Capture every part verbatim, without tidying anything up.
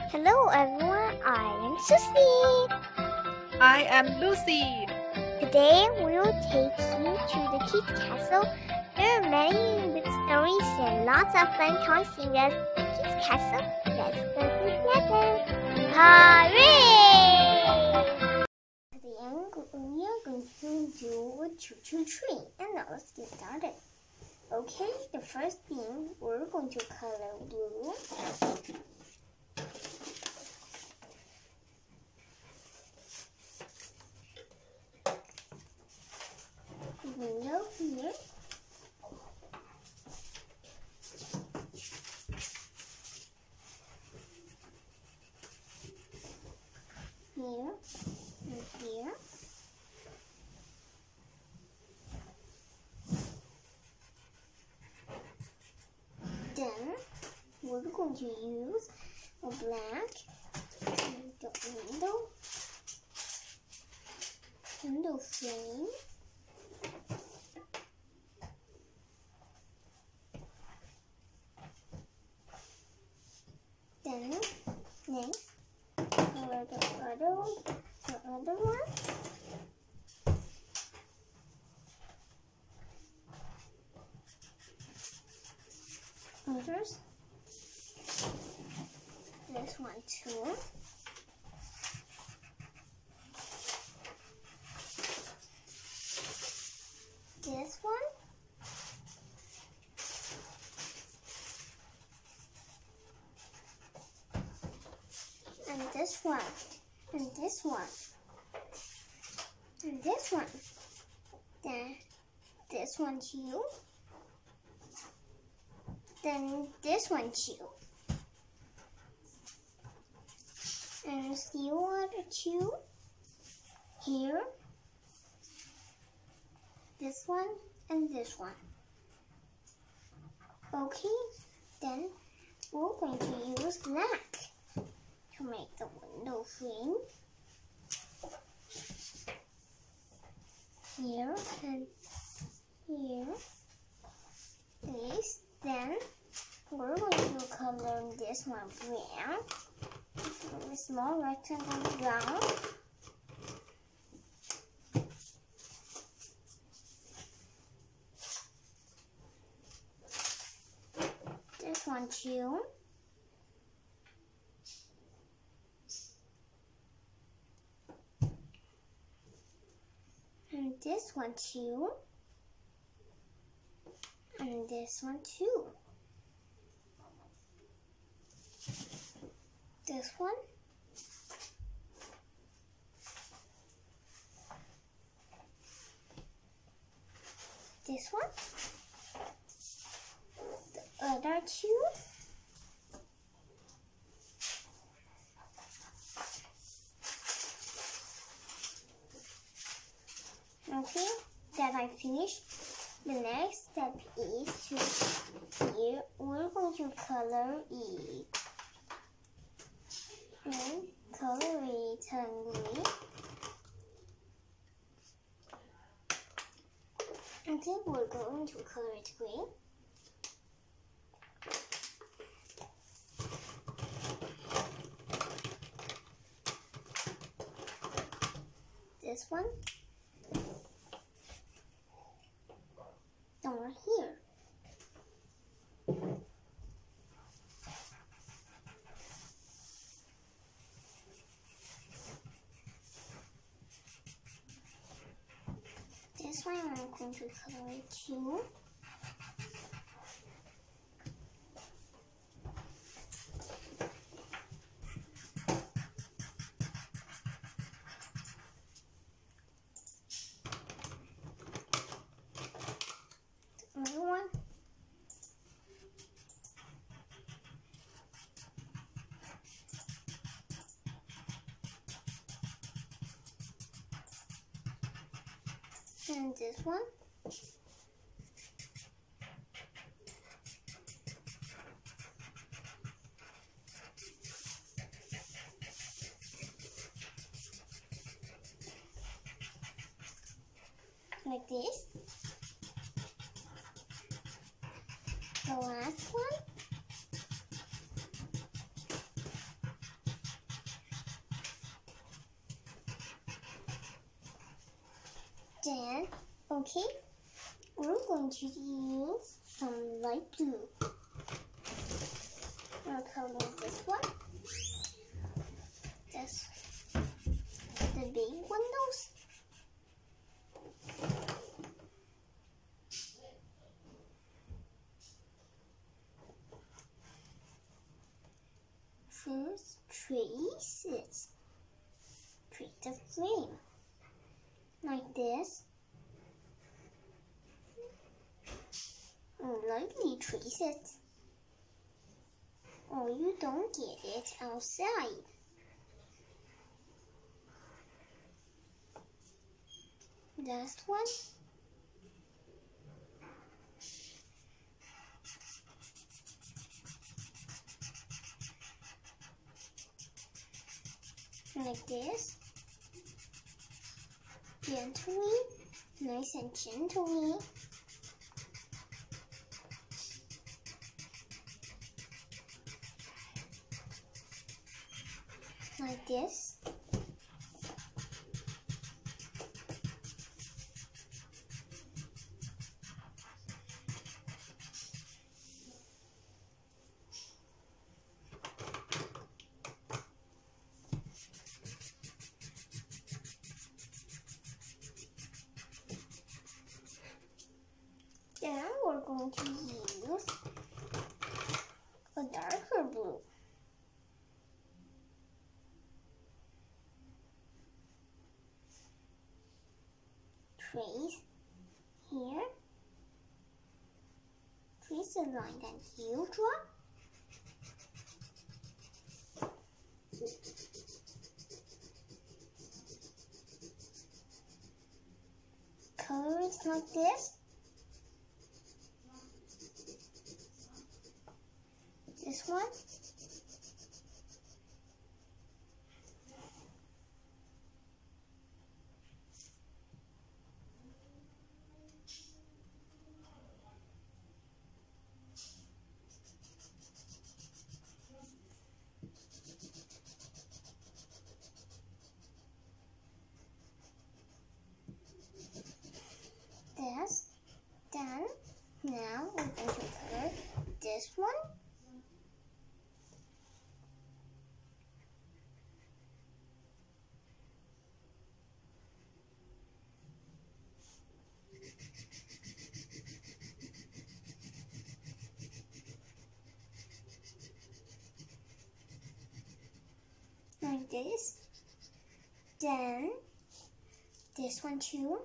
Hello everyone, I am Susie. I am Lucy. Today we will take you to the Kids Castle. There are many good stories and lots of fun toys in the Kids Castle. Let's go together. Hooray! Today we are going to do a choo-choo train, and now let's get started. Okay, the first thing we're going to color blue. Window here. Here and here. Then we're going to use a black and the window window frame. Then next, color the other the other one. Others. This one too. This one. And this one, and this one, and this one, then this one too, then this one too, and still other two, here, this one, and this one. Okay, then we're going to use black to make the window frame. Here and here. This. Then we're going to color this one brown. A small rectangle brown. This one too. And this one too. And this one too. This one. This one. The other two. Okay, that I finished. The next step is to here we're going to color it and color it green. Okay, we're going to color it green. This one. Over here. This one I'm going to color it too. Another one. And this one. Like this. The last one. Then, okay, we're going to use some light blue. We're coloring this one. This, the big windows. First, trace it. Trace the frame. Like this. And lightly trace it. Or you don't get it outside. Last one. Like this. Gently, nice and gently. Like this. Then we're going to use a darker blue. Trace here. Trace a line that you draw. Color it like this. This one. This. Done. Now we're going to color this one. Like this. Then this one too.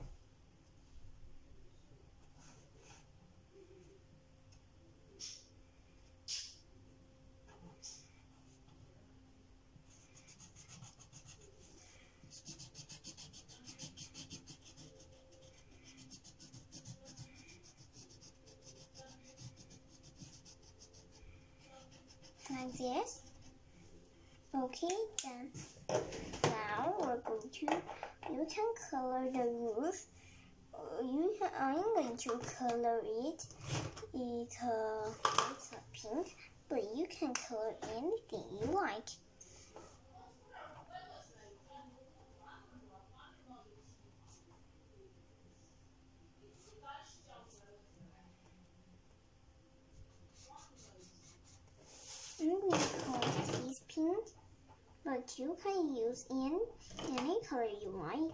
Like this. Okay, then now we're going to, you can color the roof. Uh, you can, I'm going to color it, it uh, it's a pink, but you can color anything you like. I'm going to color this pink, but you can use in any color you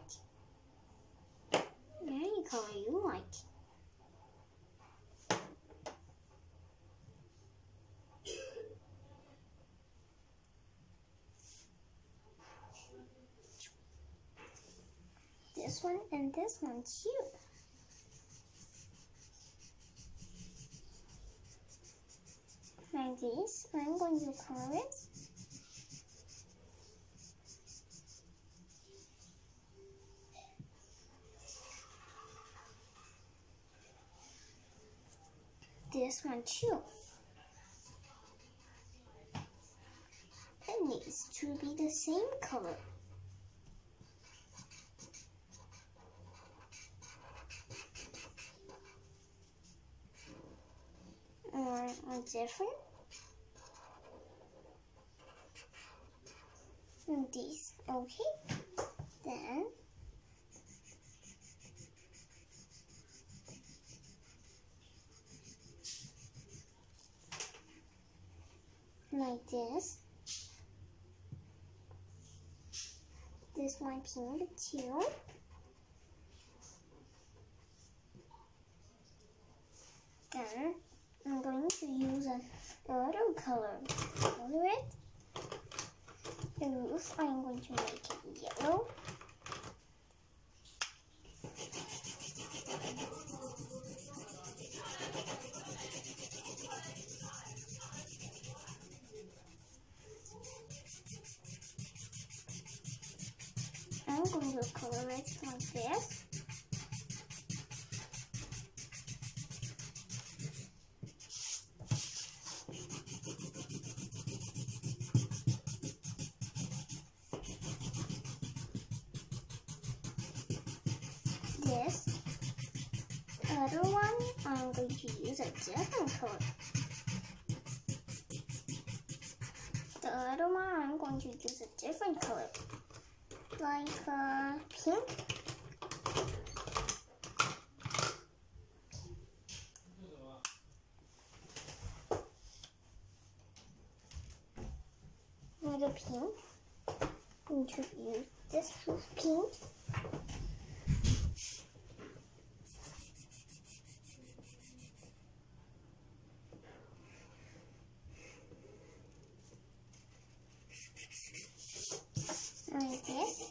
like. Any color you like. This one and this one too. Like this, I'm going to color it. This one too. It needs to be the same color. Or, or different. And this, okay. Then like this. This one pink too. Then I'm going to use another color. Color it. The roof, I'm going to make it yellow. I'm going to color it like this. This other one, I'm going to use a different color. The other one, I'm going to use a different color, like uh, pink. With the pink, I'm going to use this pink. Like this.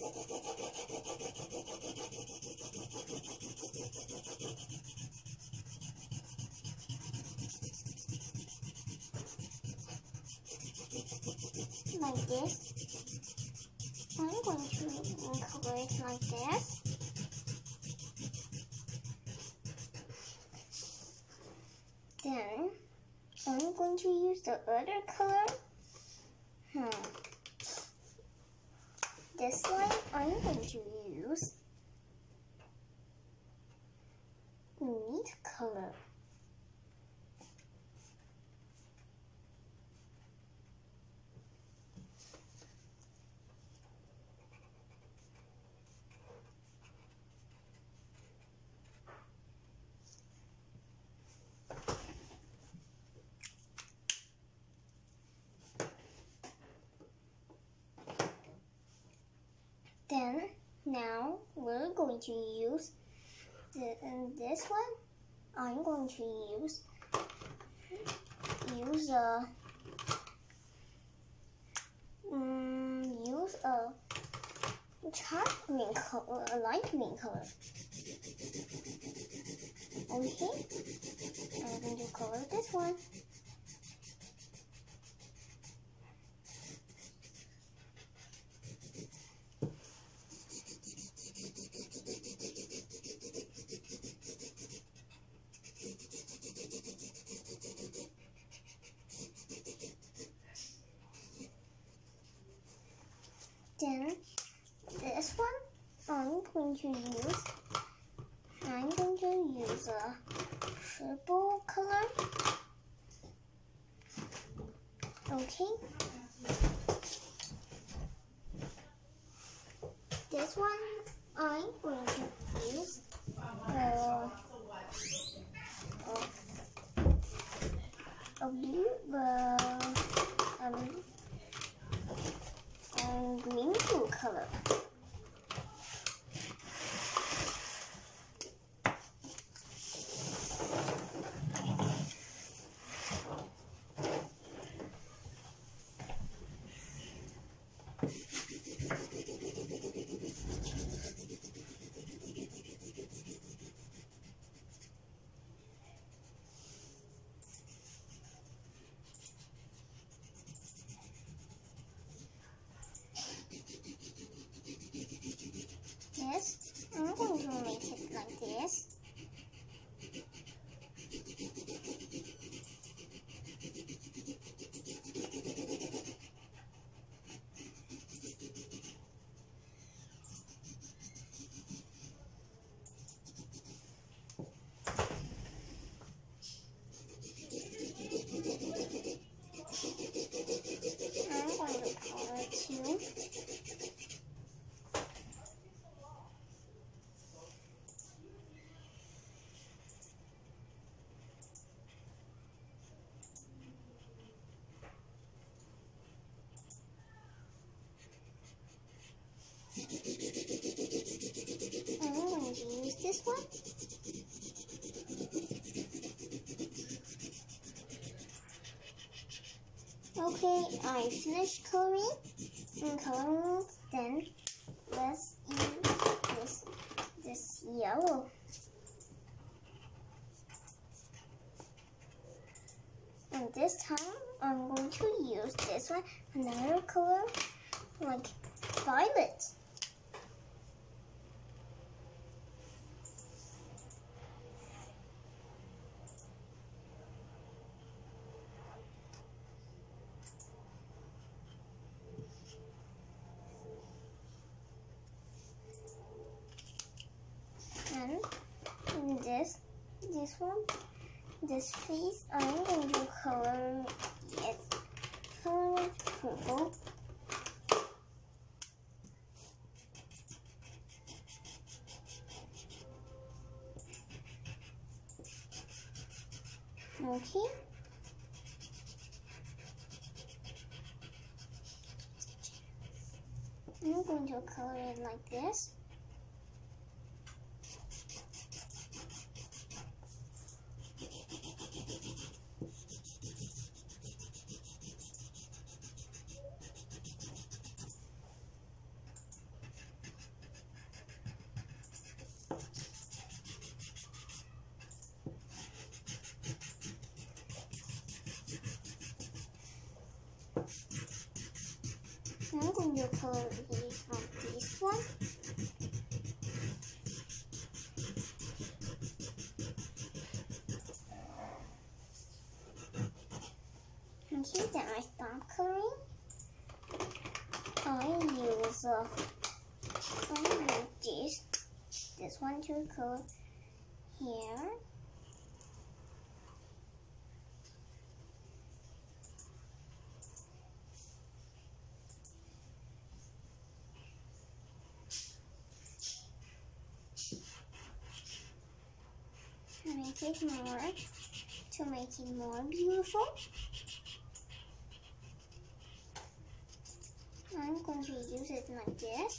Like this. I'm going to cover it like this. Then I'm going to use the other color. Hmm. This one I'm going to use neat color. Then, now we're going to use the, um, this one. I'm going to use use a um, use a dark green color, a light green color. Okay, I'm going to color this one. Then this one I'm going to use I'm going to use a purple color. Okay. This one I'm going to use uh, a blue uh, um, um, green blue color. This, I'm going to make it like this. Okay, I finished coloring and coloring. Then let's use this this yellow. And this time I'm going to use this one, another color like violet. And this this one, this face, I'm going to color it color it purple. Okay. I'm going to color it like this. I'm going to color these on this one. Okay, then I stop coloring. I use uh, I use this this one to color here. Make it more to make it more beautiful. I'm going to use it like this.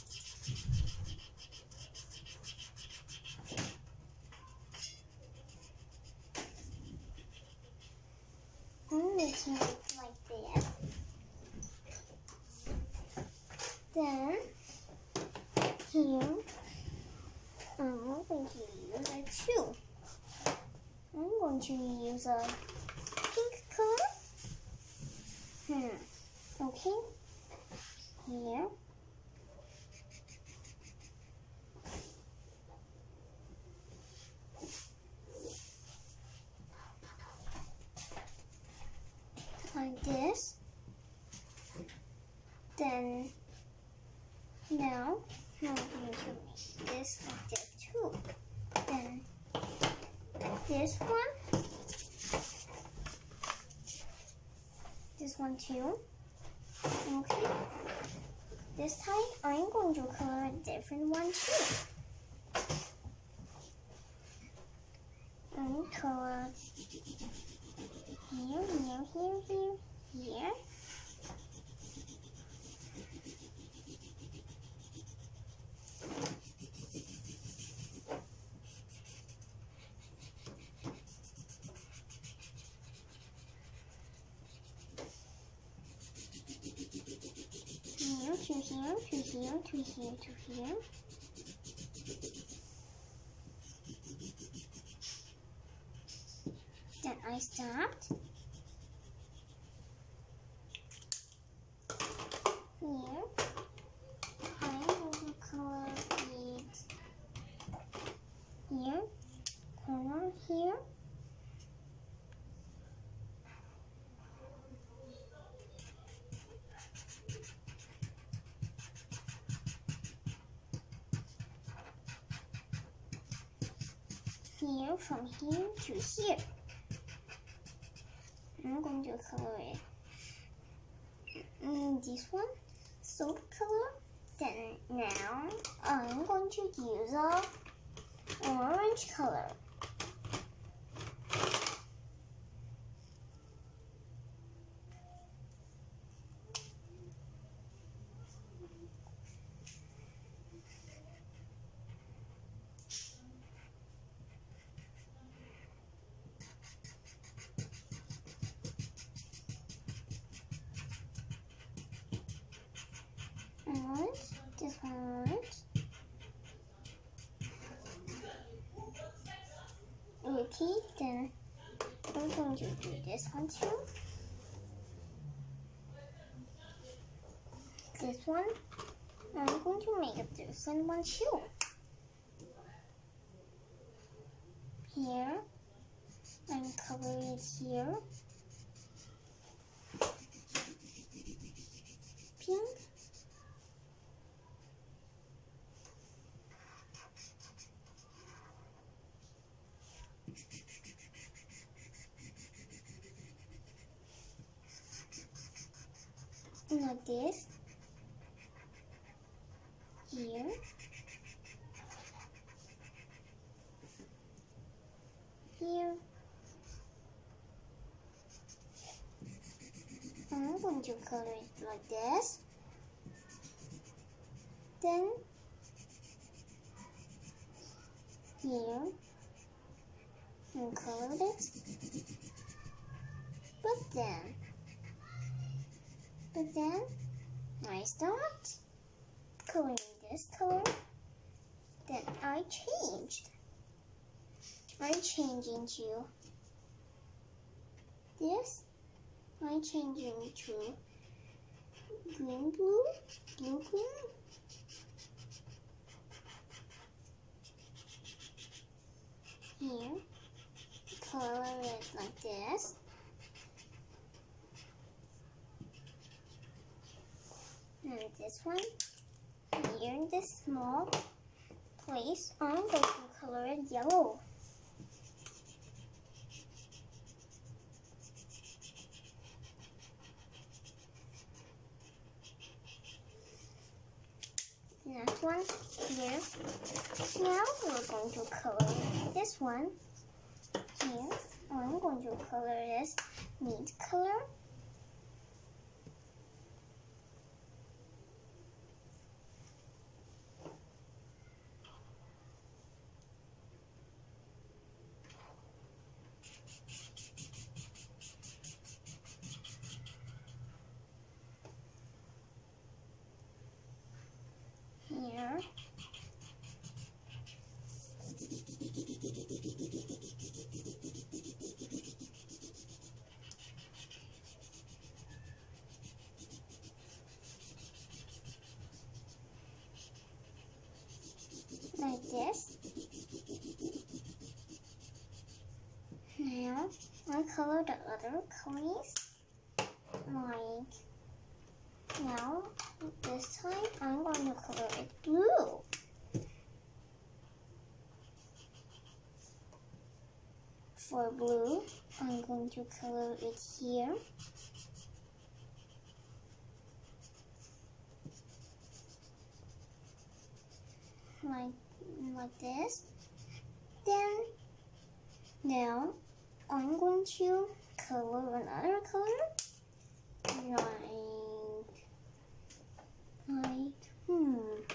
I'm making it like this. Then here I'm going to use it too. I'm going to use a pink color. Hmm. Okay. Here. Like this. Then now I'm going to make this like this too. Then this one, this one too. Okay. This time I'm going to color a different one too. And color here, here, here, here, here. Here to here to here to here to here. Then I stopped. Here, I'm going to color it here, corner here. Here, from here to here. I'm going to color it. Mm, this one, soap color. Then now I'm going to use a orange color. orange, this one orange. Okay, then I'm going to do this one too. This one, I'm going to make a different one too. Here, and cover it here. Pink. Like this. Here. Here. I'm going to color it like this. Then here and color it. But then, but then I start coloring this color. Then I changed. I change into this. I change into green, blue, blue, green. Here, color it like this. And this one, here in this small place, I'm going to color it yellow. Next one here. Now we're going to color this one here. I'm going to color this meat color. Here. Like this. Now I color the other colors. Like now this time I'm going to color it blue. For blue, I'm going to color it here. Like, like this. Then, now, I'm going to color another color. Like, like, hmm,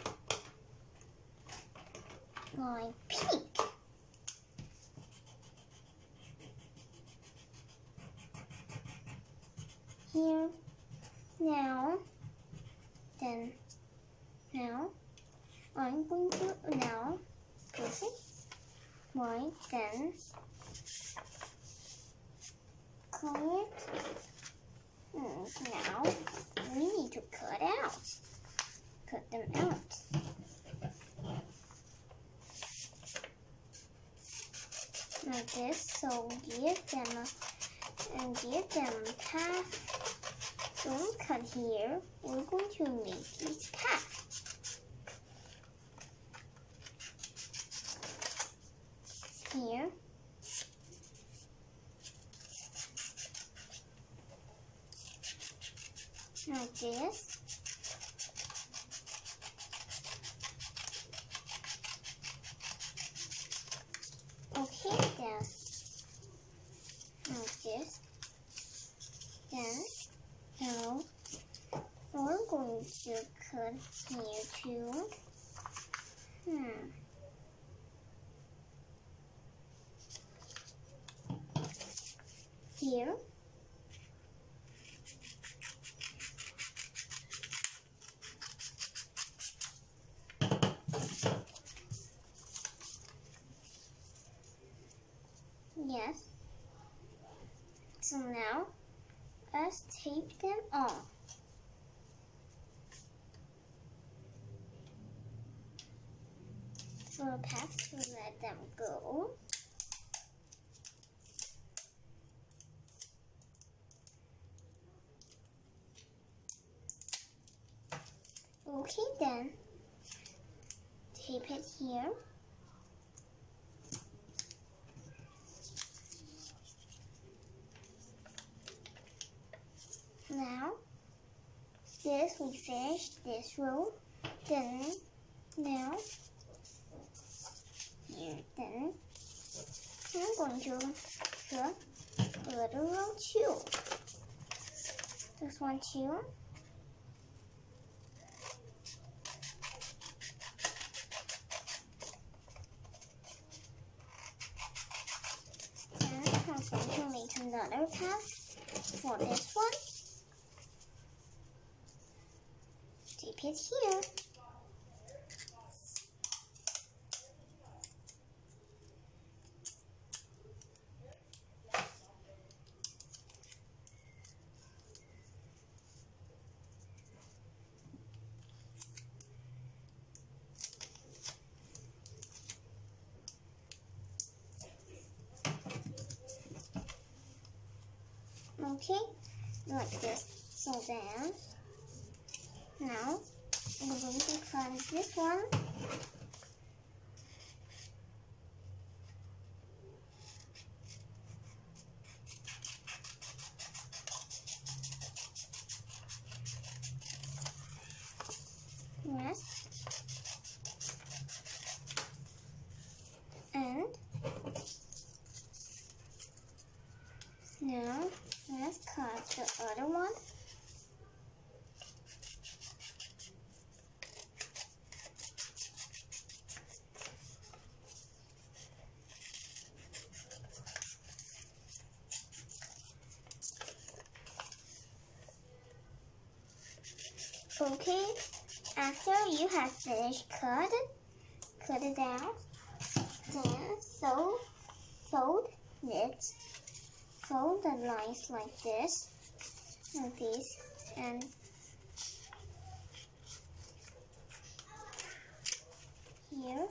like pink. Here, now, then, now, I'm going to, now, this is white, then, color it, and now, we need to cut out, cut them out. Like this, so give them, and give them path. Don't cut here. We're going to make this path. Here. Like this. Okay, then. Like this. Then. Now, we're going to cut here too. Hmm. Here. Yes. So now, let's tape them on. So the path to let them go. Okay then, tape it here. Now, this we finished this row. Then, now, here, then, I'm going to put a little row two. This one too. And I'm going to make another path for this one. Tape it here. Okay, like this. So then, now we're going to cut this one. Yes. And now let's cut the other one. Okay, after you have finished cut, cut it out. Then so fold it. Fold the lines like this, like this, and here.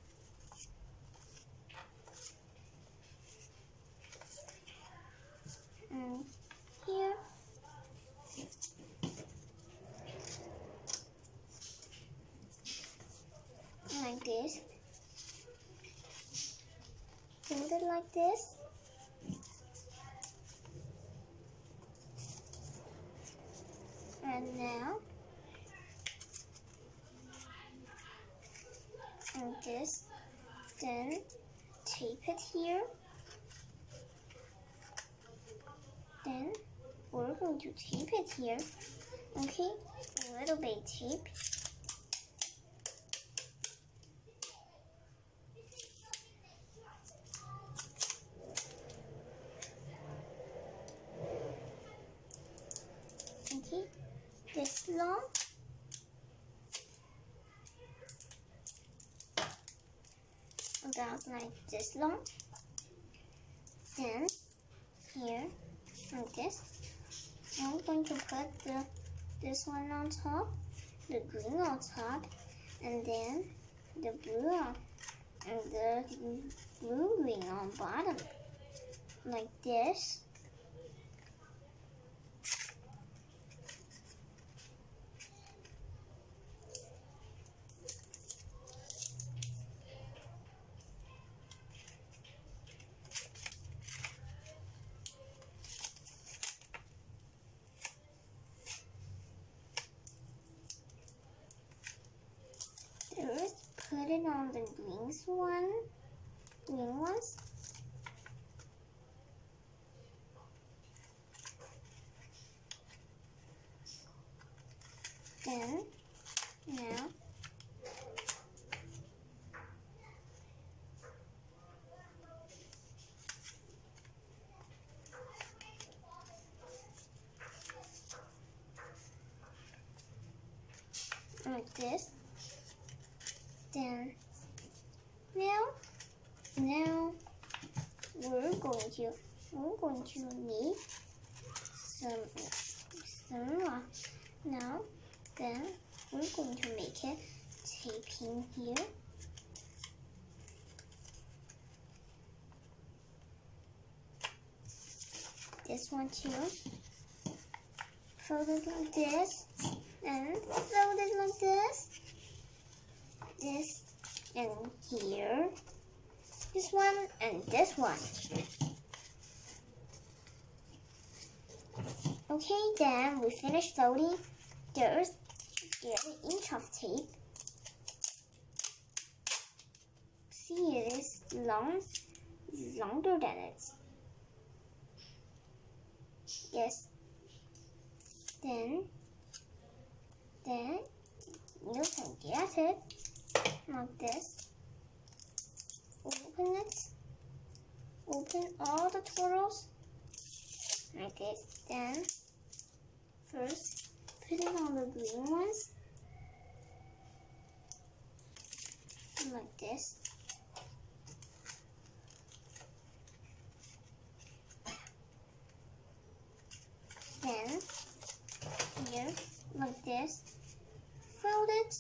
And here. Like this. Fold it like this. And now, like this, then tape it here. Then we're going to tape it here. Okay, a little bit tape. Okay, this long. About like this long. Then here, like this. I'm going to put the this one on top, the green on top, and then the blue on, and the blue green on bottom, like this. First, put it on the green one, green ones. Then, now, like this. Then, now, now, we're going to we're going to need some some uh, now then we're going to make it taping here. This one too. Fold it like this, and fold it like this. This and here. This one and this one. Okay, then we finish folding. There's there's an inch of tape. See, it is long, longer than it. Yes. Then, then you can get it like this. Open it. Open all the turtles like this. Then, first put it on the green ones like this. Then, here, like this, fold it,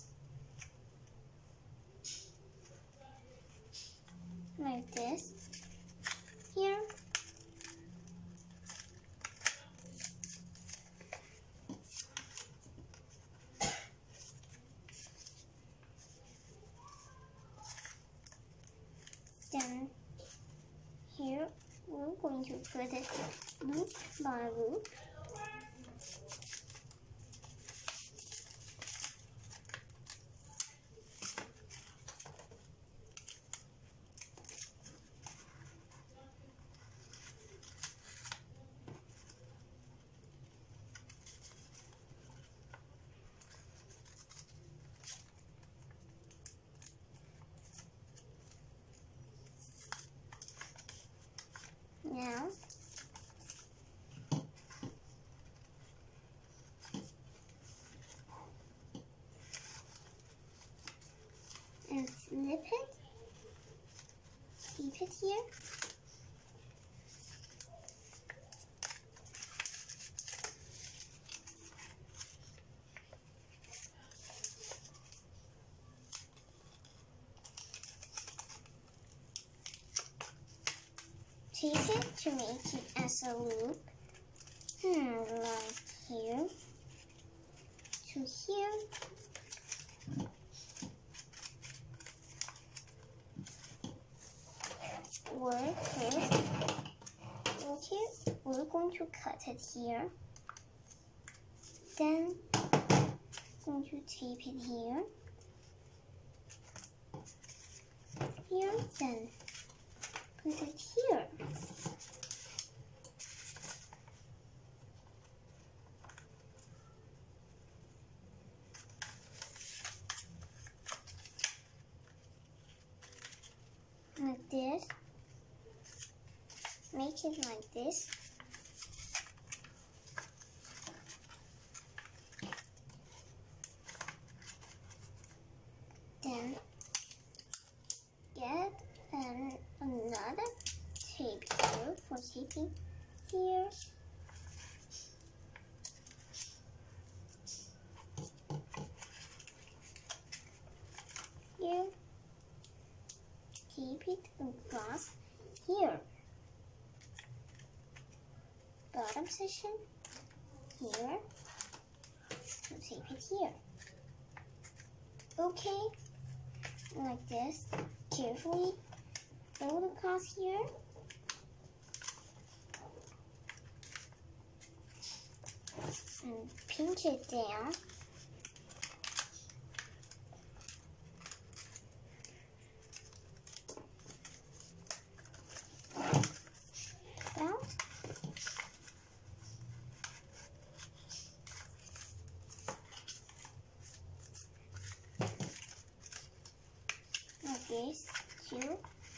like this, here, then, here, we're going to put it loop by loop. Now, and flip it, keep it here. Tape it to make it as a loop, hmm, like here to here. Or first, okay, we're going to cut it here. Then, going to tape it here. Here, then put it here. Like this. Make it like this. Then get an, another tape here for taping here. Here. Keep it across here. Bottom section here. So tape it here. Okay, like this. Carefully fold across here. And pinch it down. Out. Like this, too.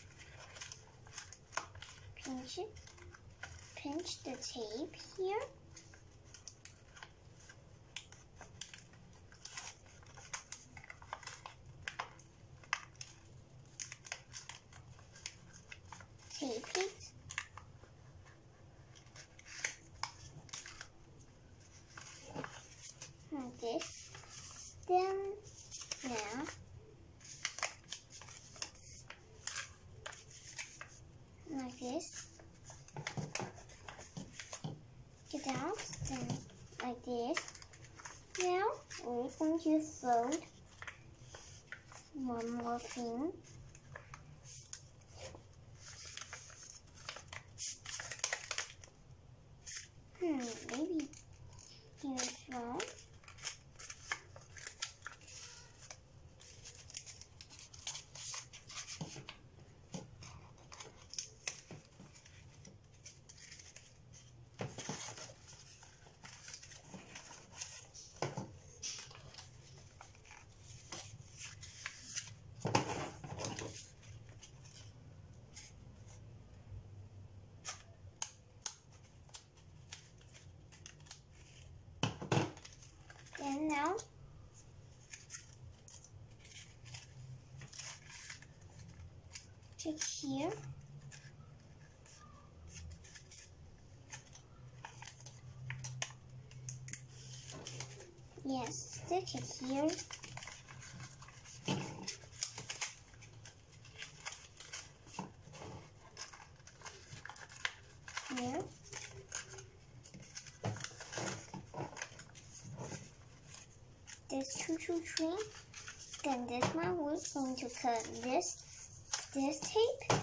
Pinch it. Pinch the tape here. Tape it this. Then now like this. Get out. Then like this. Now we're going to fold one more thing. Hmm, maybe here's one. And now check here. Yes, stick it here. Here. This choo-choo train. Then this one we're going to cut this this tape.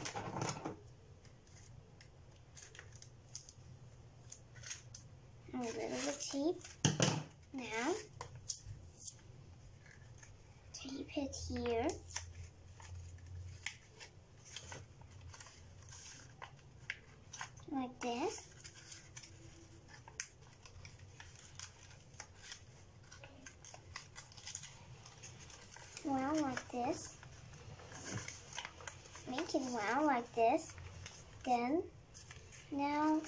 A little bit of tape. Now tape it here. Like this. Round like this. Make it round like this. Then, now,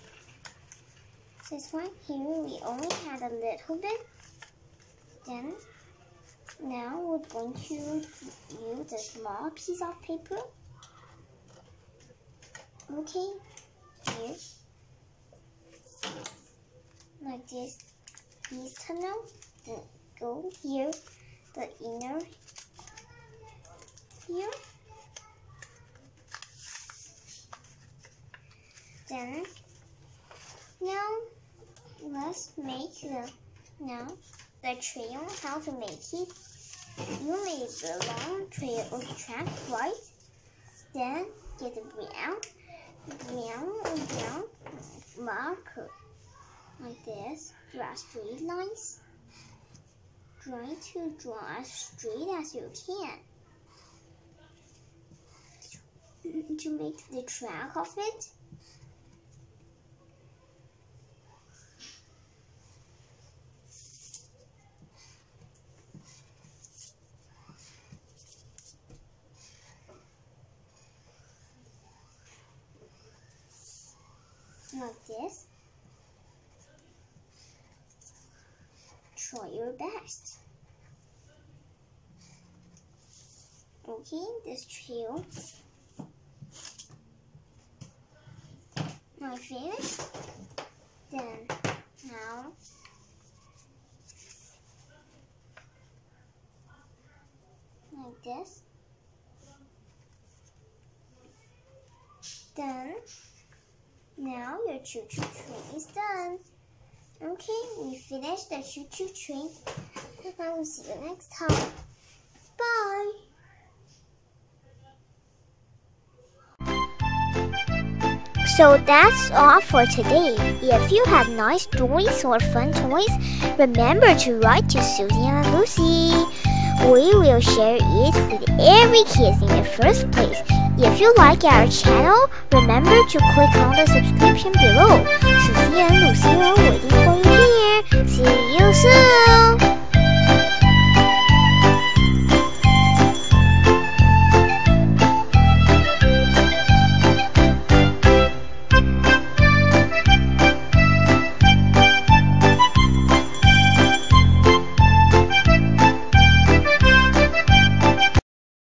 this one here, we only had a little bit. Then, now we're going to use a small piece of paper. Okay, here. Like this. These tunnel. Then go here. The inner here. Then now let's make the now the trail. How to make it? You made the long trail of track, right? Then get the brown, brown and brown marker like this. Draw straight lines. Try to draw as straight as you can to make the track of it. Like this. Try your best. Okay, this trail. Now finish. Then now like this. Then now your choo-choo train is done. Okay, we finished the choo-choo train. I will see you next time. Bye. So that's all for today. If you have nice toys or fun toys, remember to write to Susie and Lucy. We will share it with every kid in the first place. If you like our channel, remember to click on the subscription below. Susie and Lucy are waiting for you here.